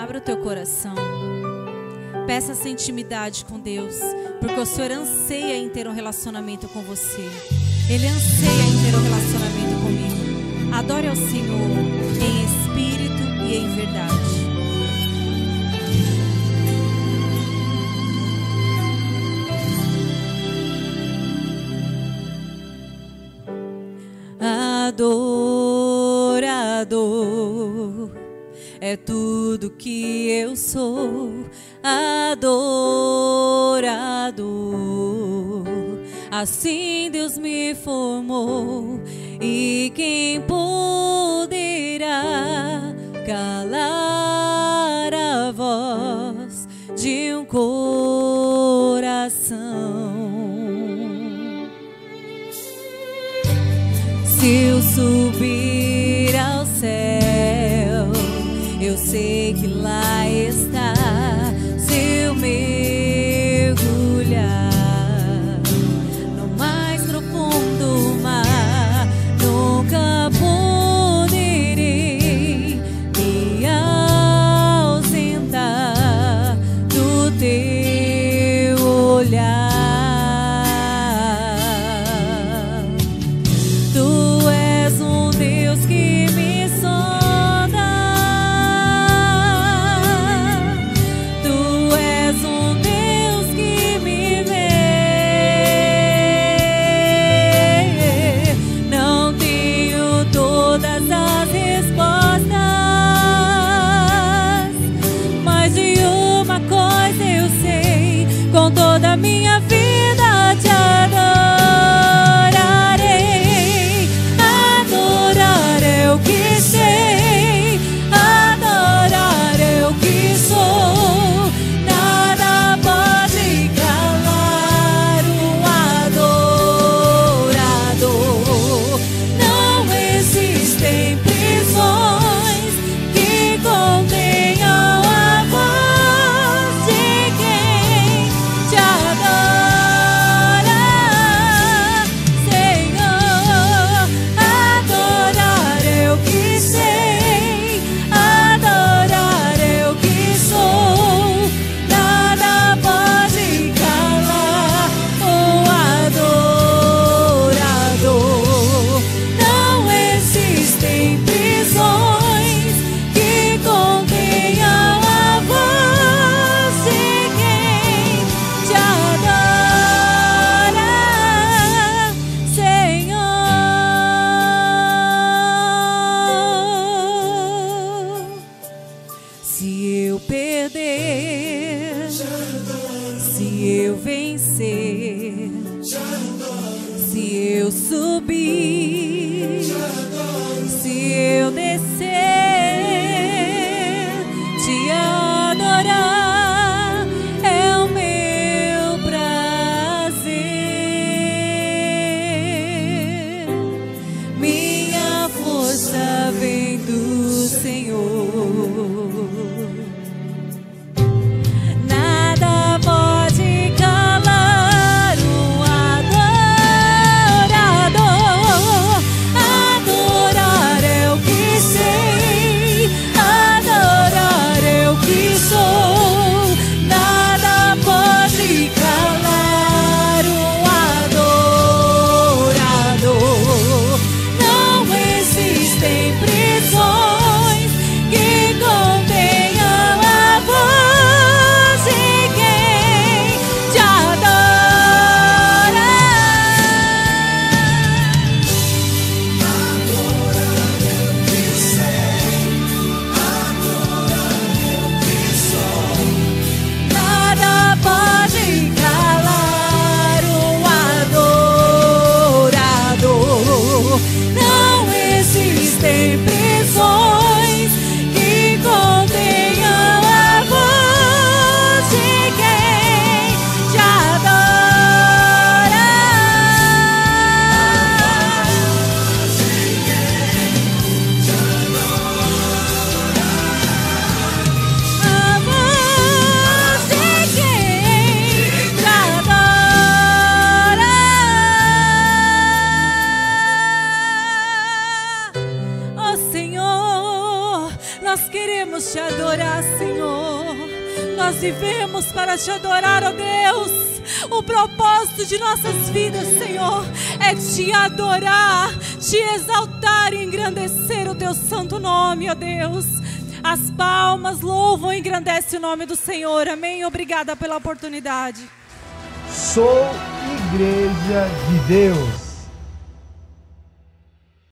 Abra o teu coração. Peça essa intimidade com Deus, porque o Senhor anseia em ter um relacionamento com você. Ele anseia em ter um relacionamento comigo. Adore ao Senhor em espírito e em verdade. Adorador é tudo que eu sou. Adorador, assim Deus me formou. E quem poderá calar a voz de um coração? Se eu subir ao céu, eu sei que lá está. Se eu mergulhar no mais profundo mar, nunca poderei me ausentar do teu olhar. Tu és um Deus que me sonda, Nós queremos te adorar, Senhor. Nós vivemos para te adorar, ó Deus. O propósito de nossas vidas, Senhor, é te adorar, te exaltar e engrandecer o teu santo nome, ó Deus. As palmas louvam e engrandecem o nome do Senhor. Amém. Obrigada pela oportunidade. Sou Igreja de Deus.